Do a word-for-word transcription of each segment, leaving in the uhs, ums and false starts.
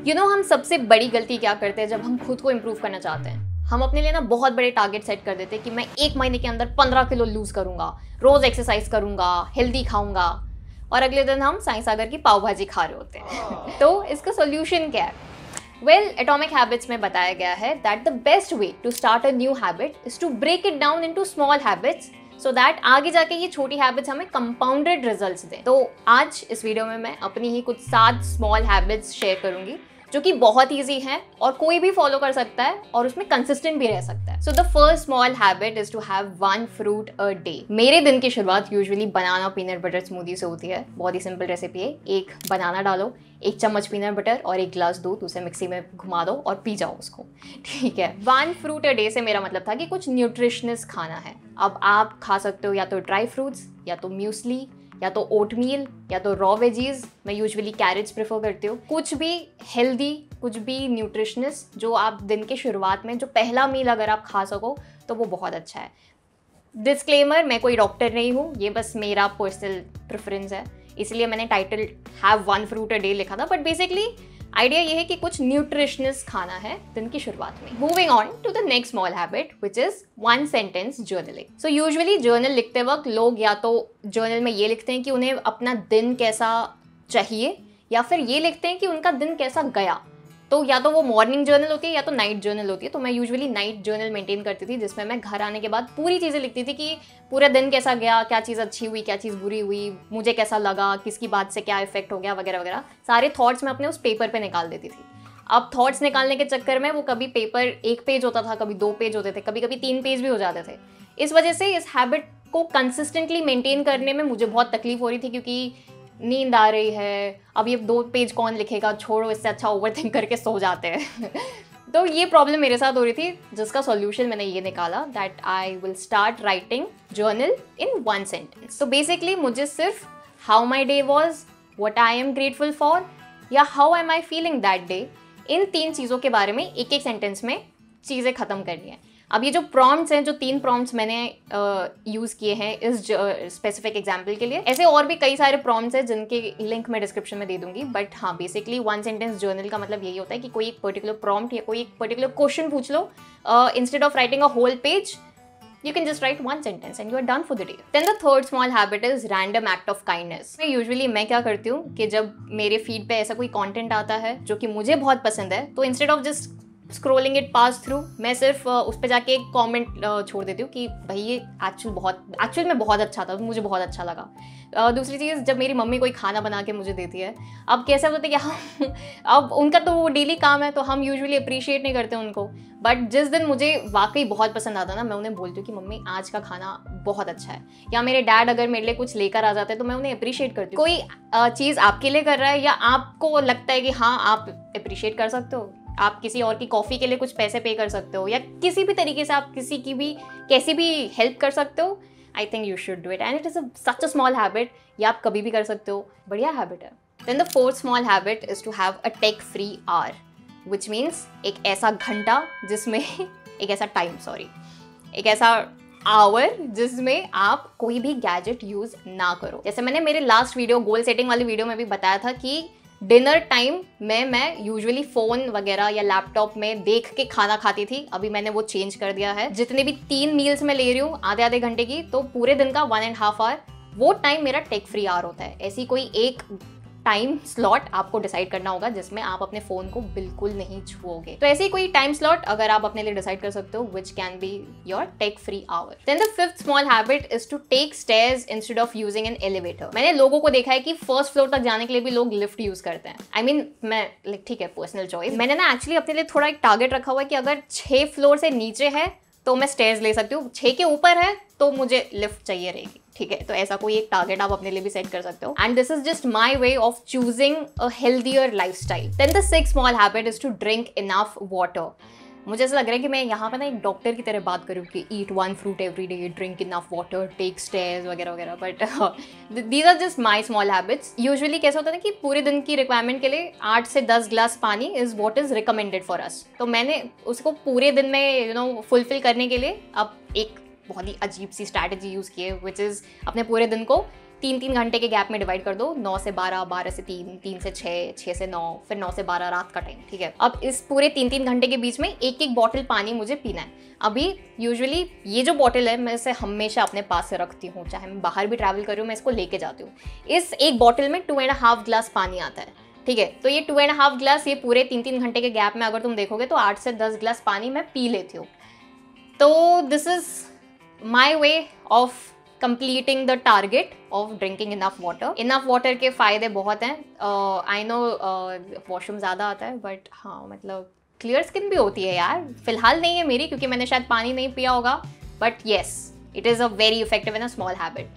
You know हम सबसे बड़ी गलती क्या करते हैं जब हम खुद को इम्प्रूव करना चाहते हैं? हम अपने लिए ना बहुत बड़े टारगेट सेट कर देते हैं कि मैं एक महीने के अंदर पंद्रह किलो लूज करूंगा, रोज एक्सरसाइज करूंगा, हेल्दी खाऊंगा, और अगले दिन हम साईं सागर की पाव भाजी खा रहे होते हैं। तो इसका सोल्यूशन क्या है? वेल, एटॉमिक हैबिट्स में बताया गया है that the best way to start a new habit is to break it down into small habits so that आगे जाके ये छोटी हैबिट्स हमें कंपाउंडेड रिजल्ट्स दें। तो आज इस वीडियो में मैं अपनी ही कुछ सात स्मॉल हैबिट्स शेयर करूंगी जो कि बहुत ईजी है और कोई भी फॉलो कर सकता है और उसमें कंसिस्टेंट भी रह सकता है। So the first small habit is to have one fruit a day. मेरे दिन की शुरुआत usually banana peanut butter smoothie से होती है। बहुत ही सिंपल रेसिपी है। एक बनाना डालो, एक चम्मच पीनट बटर और एक ग्लास दूध, उसे मिक्सी में घुमा दो और पी जाओ उसको, ठीक है। वन फ्रूट अ डे से मेरा मतलब था कि कुछ न्यूट्रिशनस खाना है। अब आप खा सकते हो या तो ड्राई फ्रूट्स, या तो म्यूसली, या तो ओटमील, या तो रॉ वेजीज। मैं यूजुअली कैरेट्स प्रेफर करती हूँ। कुछ भी हेल्दी, कुछ भी न्यूट्रिशनस जो आप दिन के शुरुआत में जो पहला मील अगर आप खा सको तो वो बहुत अच्छा है। डिस्क्लेमर, मैं कोई डॉक्टर नहीं हूँ, ये बस मेरा पर्सनल प्रेफरेंस है, इसलिए मैंने title have one fruit a day लिखा था। बट बेसिकली आइडिया ये है कि कुछ न्यूट्रिशनस खाना है दिन की शुरुआत में। Moving on to the next small habit which is one sentence journaling. So usually journal लिखते वक्त लोग या तो जर्नल में ये लिखते हैं कि उन्हें अपना दिन कैसा चाहिए, या फिर ये लिखते हैं कि उनका दिन कैसा गया। तो या तो वो मॉर्निंग जर्नल होती है या तो नाइट जर्नल होती है। तो मैं यूजुअली नाइट जर्नल मेंटेन करती थी, जिसमें मैं घर आने के बाद पूरी चीज़ें लिखती थी कि पूरा दिन कैसा गया, क्या चीज़ अच्छी हुई, क्या चीज़ बुरी हुई, मुझे कैसा लगा, किसकी बात से क्या इफेक्ट हो गया, वगैरह वगैरह। सारे थॉट्स मैं अपने उस पेपर पे निकाल देती थी। अब थॉट्स निकालने के चक्कर में वो कभी पेपर एक पेज होता था, कभी दो पेज होते थे, कभी कभी तीन पेज भी हो जाते थे। इस वजह से इस हैबिट को कंसिस्टेंटली मेंटेन करने में मुझे बहुत तकलीफ हो रही थी, क्योंकि नींद आ रही है, अब ये दो पेज कौन लिखेगा, छोड़ो, इससे अच्छा ओवरथिंक करके सो जाते हैं। तो ये प्रॉब्लम मेरे साथ हो रही थी, जिसका सॉल्यूशन मैंने ये निकाला that I will start writing journal in one sentence. तो बेसिकली मुझे सिर्फ how my day was, what I am grateful for, या how am I feeling that day, इन तीन चीज़ों के बारे में एक एक सेंटेंस में चीज़ें ख़त्म करनी है। अब ये जो प्रॉम्प्ट्स हैं, जो तीन प्रॉम्प्ट्स मैंने यूज़ किए हैं इस स्पेसिफिक एग्जाम्पल के लिए, ऐसे और भी कई सारे प्रॉम्प्ट्स हैं जिनके लिंक मैं डिस्क्रिप्शन में दे दूंगी। बट हाँ, बेसिकली वन सेंटेंस जर्नल का मतलब यही होता है कि कोई एक पर्टिकुलर प्रॉम्प्ट या कोई एक पर्टिकुलर क्वेश्चन पूछ लो, instead of writing a whole page you can just write one sentence and you are done for the day. Then the third small habit is random act of kindness. मैं usually मैं क्या करती हूँ कि जब मेरे फीड पे ऐसा कोई कंटेंट आता है जो कि मुझे बहुत पसंद है, तो instead of just scrolling it pass through, मैं सिर्फ uh, उस पर जाके एक कमेंट uh, छोड़ देती हूँ कि भाई ये एक्चुअल बहुत एक्चुअल में बहुत अच्छा था, मुझे बहुत अच्छा लगा। uh, दूसरी चीज़, जब मेरी मम्मी कोई खाना बना के मुझे देती है, अब कैसे होता है कि हम अब उनका तो वो डेली काम है, तो हम यूजुअली अप्रिशिएट नहीं करते उनको। बट जिस दिन मुझे वाकई बहुत पसंद आता ना, मैं उन्हें बोलती हूँ कि मम्मी आज का खाना बहुत अच्छा है। या मेरे डैड अगर मेरे लिए कुछ लेकर आ जाते हैं तो मैं उन्हें अप्रिशिएट करती हूँ। कोई चीज़ आपके लिए कर रहा है या आपको लगता है कि हाँ आप अप्रिशिएट कर सकते हो, आप किसी और की कॉफ़ी के लिए कुछ पैसे पे कर सकते हो, या किसी भी तरीके से आप किसी की भी कैसी भी हेल्प कर सकते हो, I think you should do it and it is such a small habit. ये आप कभी भी कर सकते हो, बढ़िया हैबिट है। Then the fourth small habit is to have a tech free hour, which means एक ऐसा घंटा जिसमें एक ऐसा टाइम सॉरी एक ऐसा आवर जिसमें आप कोई भी गैजेट यूज़ ना करो। जैसे मैंने मेरे लास्ट वीडियो, गोल सेटिंग वाली वीडियो में भी बताया था कि डिनर टाइम में मैं यूजुअली फ़ोन वगैरह या लैपटॉप में देख के खाना खाती थी। अभी मैंने वो चेंज कर दिया है। जितने भी तीन मील्स मैं ले रही हूँ आधे आधे घंटे की, तो पूरे दिन का वन एंड हाफ आवर वो टाइम मेरा टेक फ्री आवर होता है। ऐसी कोई एक टाइम स्लॉट आपको डिसाइड करना होगा जिसमें आप अपने फ़ोन को बिल्कुल नहीं छुओगे। तो ऐसी कोई टाइम स्लॉट अगर आप अपने लिए डिसाइड कर सकते हो, which can be your tech free hour. Then the fifth small habit is to take stairs instead of using an elevator. मैंने लोगों को देखा है कि फर्स्ट फ्लोर तक जाने के लिए भी लोग लिफ्ट यूज करते हैं। आई I मीन mean, मैं लाइक ठीक है, पर्सनल चॉइस। मैंने ना एक्चुअली अपने लिए थोड़ा एक टारगेट रखा हुआ है कि अगर छः फ्लोर से नीचे है तो मैं स्टेयर्स ले सकती हूँ, छः के ऊपर है तो मुझे लिफ्ट चाहिए रहेगी, ठीक है। तो ऐसा कोई एक टारगेट आप अपने लिए भी सेट कर सकते हो and this is just my way of choosing a healthier lifestyle. Then the sixth small habit is to drink enough water. मुझे ऐसा लग रहा है कि मैं यहाँ पर ना एक डॉक्टर की तरह बात करूँ कि eat one fruit every day, drink enough water, take stairs वगैरह वगैरह, but these are just my small habits. Usually कैसा होता है ना कि पूरे दिन की रिक्वायरमेंट के लिए आठ से दस ग्लास पानी is what is recommended for us. तो मैंने उसको पूरे दिन में यू नो फुलफिल करने के लिए अब एक बहुत ही अजीब सी स्ट्रैटेजी यूज़ की है, विच इज़ अपने पूरे दिन को तीन तीन घंटे के गैप में डिवाइड कर दो, नौ से बारह, बारह से तीन, तीन से छः, छः से नौ, फिर नौ से बारह रात का टाइम, ठीक है। अब इस पूरे तीन तीन घंटे के बीच में एक एक बॉटल पानी मुझे पीना है। अभी यूजुअली ये जो बॉटल है मैं इसे हमेशा अपने पास से रखती हूँ, चाहे मैं बाहर भी ट्रैवल कर रही हूँ मैं इसको लेके जाती हूँ। इस एक बॉटल में टू एंड हाफ ग्लास पानी आता है, ठीक है। तो ये टू एंड हाफ ग्लास, ये पूरे तीन तीन घंटे के गैप में अगर तुम देखोगे तो आठ से दस ग्लास पानी मैं पी लेती हूँ। तो this is my way of completing the target of drinking enough water. Enough water के फ़ायदे बहुत हैं। आई नो वॉशरूम ज़्यादा आता है, बट हाँ मतलब क्लियर स्किन भी होती है यार। फिलहाल नहीं है मेरी, क्योंकि मैंने शायद पानी नहीं पिया होगा, but yes it is a very effective and a small habit.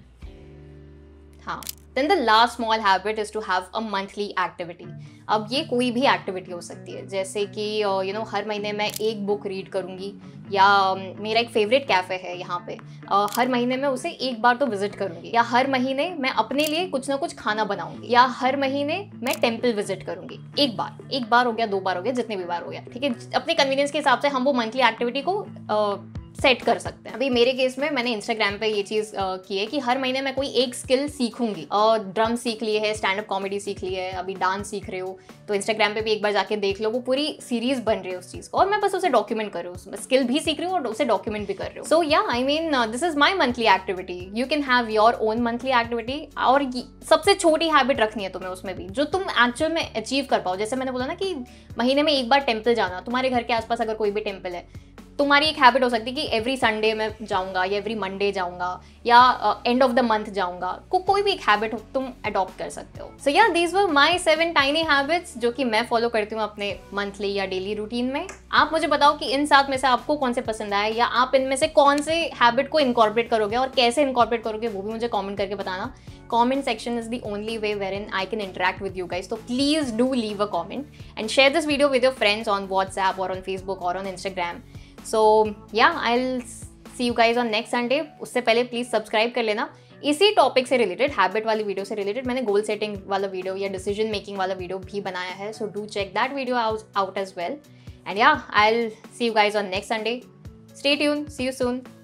हाँ, then the last small habit is to have a monthly activity. अब ये कोई भी एक्टिविटी हो सकती है, जैसे कि यू नो हर महीने मैं एक बुक रीड करूँगी, या uh, मेरा एक फेवरेट कैफ़े है यहाँ पे, uh, हर महीने मैं उसे एक बार तो विजिट करूँगी, या हर महीने मैं अपने लिए कुछ ना कुछ खाना बनाऊँगी, या हर महीने मैं टेम्पल विजिट करूँगी। एक बार एक बार हो गया, दो बार हो गया, जितने भी बार हो गया, ठीक है। अपने कन्वीनियंस के हिसाब से हम वो मंथली एक्टिविटी को uh, सेट कर सकते हैं। अभी मेरे केस में मैंने इंस्टाग्राम पे ये चीज़ की है कि हर महीने मैं कोई एक स्किल सीखूंगी, और ड्रम सीख ली है, स्टैंड अप कॉमेडी सीख ली है, अभी डांस सीख रहे हो तो इंस्टाग्राम पे भी एक बार जाके देख लो, वो पूरी सीरीज बन रही है उस चीज़ को, और मैं बस उसे डॉक्यूमेंट कर रही हूँ, स्किल भी सीख रही हूँ और उसे डॉक्यूमेंट भी कर रही हूँ। So yeah I mean this is my monthly activity. You can have your own monthly activity, और सबसे छोटी हैबिट रखनी है तुम्हें उसमें भी, जो तुम एक्चुअल में अचीव कर पाओ। जैसे मैंने बोला ना कि महीने में एक बार टेम्पल जाना, तुम्हारे घर के आसपास अगर कोई भी टेम्पल है, तुम्हारी एक हैबिट हो सकती है कि एवरी संडे मैं जाऊंगा, या एवरी मंडे जाऊंगा, या एंड ऑफ द मंथ जाऊंगा। को कोई भी एक हैबिट तुम अडॉप्ट कर सकते हो। So yeah these were my seven tiny habits, जो कि मैं फॉलो करती हूँ अपने मंथली या डेली रूटीन में। आप मुझे बताओ कि इन सात में से आपको कौन से पसंद आए, या आप इनमें से कौन से हैबिट को इनकॉर्पोरेट करोगे और कैसे इनकॉर्पोरेट करोगे, वो भी मुझे कॉमेंट करके बताना। Comment section is the only way wherein I can interact with you guys. So please do leave a comment and share this video with your friends on WhatsApp or on Facebook or on Instagram. So yeah, I'll see you guys on next Sunday. उससे पहले please subscribe कर लेना। इसी topic से related, habit वाली video से related, मैंने goal setting वाला वीडियो या डिसीजन मेकिंग वाला वीडियो भी बनाया है। So do check that video out out as well. And yeah, I'll see you guys on next Sunday. Stay tuned. See you soon.